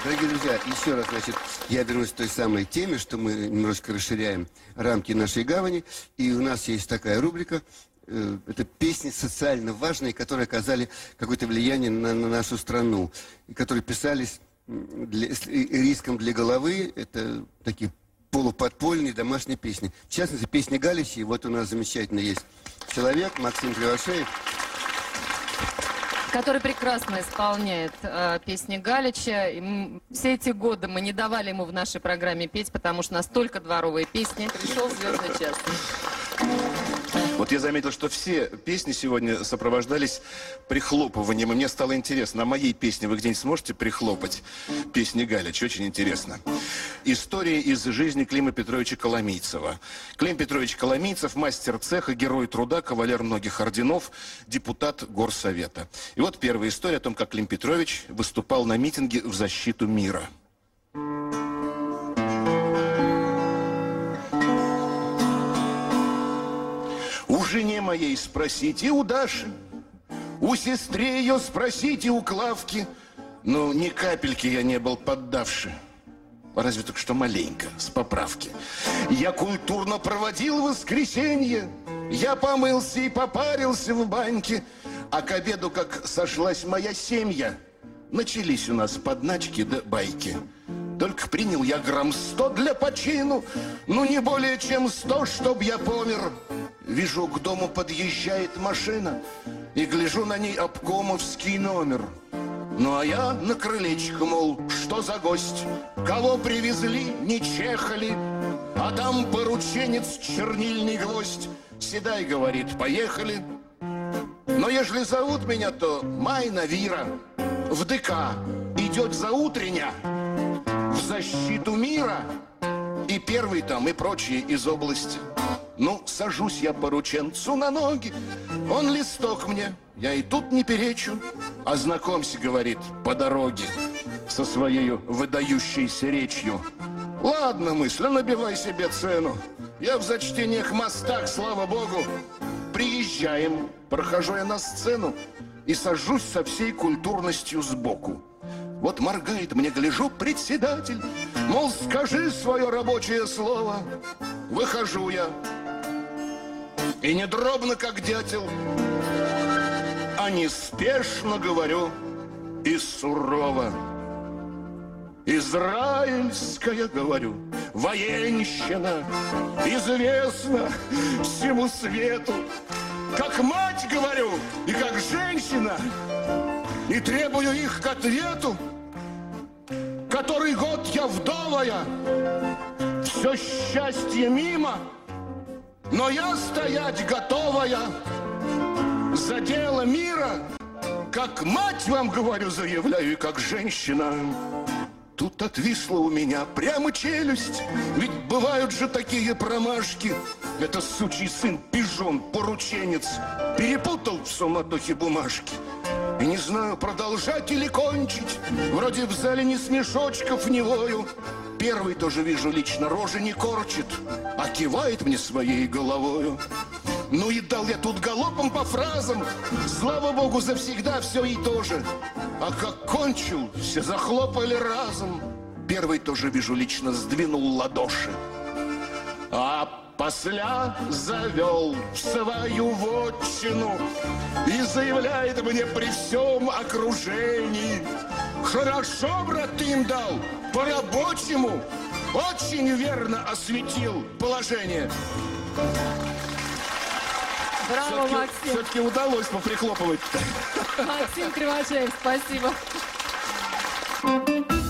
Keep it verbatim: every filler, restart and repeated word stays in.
Дорогие друзья, еще раз, значит, я вернусь к той самой теме, что мы немножко расширяем рамки нашей гавани. И у нас есть такая рубрика, э, это песни социально важные, которые оказали какое-то влияние на, на нашу страну. И которые писались для, с риском для головы. Это такие полуподпольные домашние песни. В частности, песни Галича. И вот у нас замечательно есть человек, Максим Кривошеев, который прекрасно исполняет э, песни Галича. И м, все эти годы мы не давали ему в нашей программе петь, потому что настолько дворовые песни. Пришел звездный час. Вот я заметил, что все песни сегодня сопровождались прихлопыванием. И мне стало интересно, на моей песне вы где-нибудь сможете прихлопать песни Галича? Очень интересно. История из жизни Клима Петровича Коломийцева. Клим Петрович Коломийцев, мастер цеха, герой труда, кавалер многих орденов, депутат Горсовета. И вот первая история о том, как Клим Петрович выступал на митинге в защиту мира. У жене моей спросите, у Даши, у сестры ее спросите, у Клавки. Ну, ни капельки я не был поддавши. Разве только что маленько, с поправки. Я культурно проводил воскресенье, я помылся и попарился в баньке, а к обеду, как сошлась моя семья, начались у нас подначки да байки. Только принял я грамм сто для почину, ну не более чем сто, чтоб я помер. Вижу, к дому подъезжает машина, и гляжу на ней обкомовский номер. Ну а я на крылечко, мол, что за гость? Кого привезли, не чехали? А там порученец, чернильный гвоздь. Седай, говорит, поехали. Но ежели зовут меня, то Майна Вира. В ДК идет заутрення в защиту мира. И первый там, и прочие из области. Ну, сажусь я порученцу на ноги, он листок мне, я и тут не перечу. Ознакомься, говорит, по дороге со своей выдающейся речью. Ладно, мысль, набивай себе цену. Я в зачтениях мостах, слава богу. Приезжаем, прохожу я на сцену и сажусь со всей культурностью сбоку. Вот моргает мне, гляжу, председатель, мол, скажи свое рабочее слово. Выхожу я, и не дробно, как дятел, а неспешно говорю и сурово. Израильская, говорю, военщина известна всему свету. Как мать, говорю, и как женщина, и требую их к ответу. Который год я вдовая, все счастье мимо, но я стоять готовая за дело мира. Как мать вам говорю, заявляю, и как женщина. Тут отвисла у меня прямо челюсть, ведь бывают же такие промашки. Это сучий сын, пижон, порученец, перепутал в суматохе бумажки. И не знаю, продолжать или кончить. Вроде в зале ни смешочков, ни вою. Первый тоже вижу лично, рожи не корчит, а кивает мне своей головою. Ну и дал я тут галопом по фразам. Слава богу, завсегда все и то же. А как кончил, все захлопали разом. Первый тоже вижу лично, сдвинул ладоши. А посля завел в свою вотчину и заявляет мне при всем окружении: хорошо, брат, ты им дал, по-рабочему, очень верно осветил положение. Браво, Максим. Все-таки удалось поприхлопывать. Максим Кривошеев, спасибо.